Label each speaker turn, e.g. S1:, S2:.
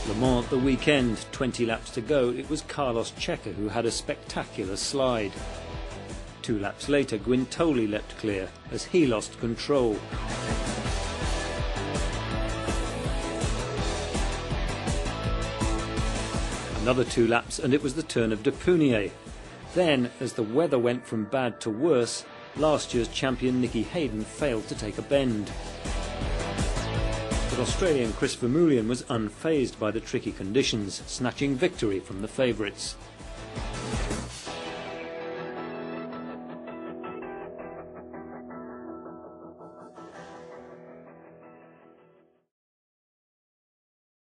S1: Le Mans at the weekend, 20 laps to go, it was Carlos Checa who had a spectacular slide. 2 laps later, Guintoli leapt clear as he lost control. Another 2 laps and it was the turn of Depunier. Then, as the weather went from bad to worse, last year's champion Nicky Hayden failed to take a bend. But Australian Chris Vermeulen was unfazed by the tricky conditions, snatching victory from the favourites.